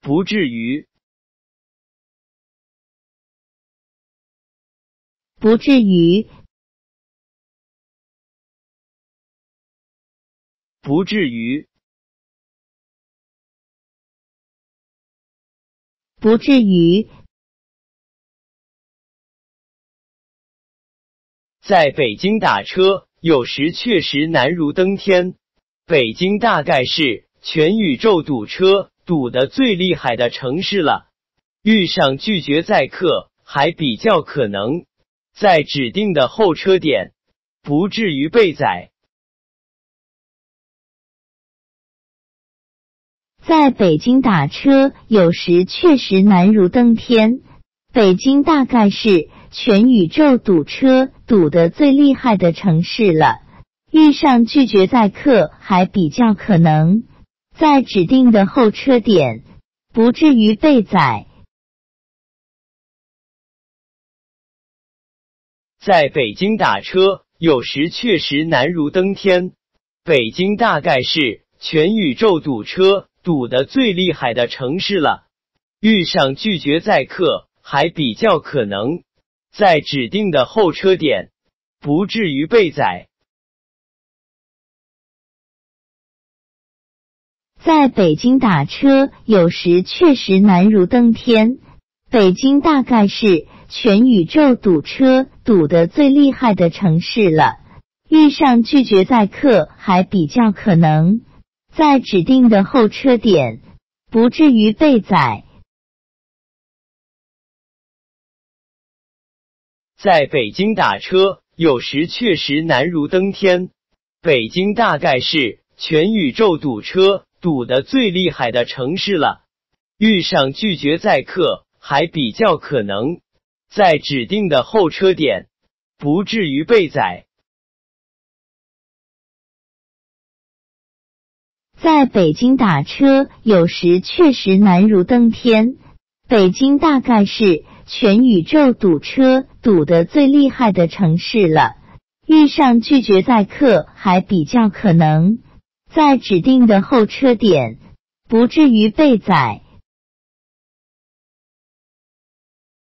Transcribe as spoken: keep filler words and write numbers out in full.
不至于， 不至于， 不至于， 不至于。 在北京打车，有时确实难如登天。北京大概是全宇宙堵车堵得最厉害的城市了，遇上拒绝载客还比较可能，在指定的候车点，不至于被宰。 在北京打车，有时确实难如登天。北京大概是全宇宙堵车堵得最厉害的城市了，遇上拒绝载客还比较可能，在指定的候车点，不至于被宰。 在北京打车，有时确实难如登天。北京大概是全宇宙堵车堵得最厉害的城市了，遇上拒绝载客还比较可能，在指定的候车点，不至于被宰。 在北京打车，有时确实难如登天。北京大概是全宇宙堵车堵得最厉害的城市了，遇上拒绝载客还比较可能，在指定的候车点，不至于被宰。 在北京打车，有时确实难如登天。北京大概是全宇宙堵车堵得最厉害的城市了，遇上拒绝载客还比较可能，在指定的候车点，不至于被宰。 在北京打车，有时确实难如登天。北京大概是全宇宙堵车堵得最厉害的城市了，遇上拒绝载客还比较可能，在指定的候车点，不至于被宰。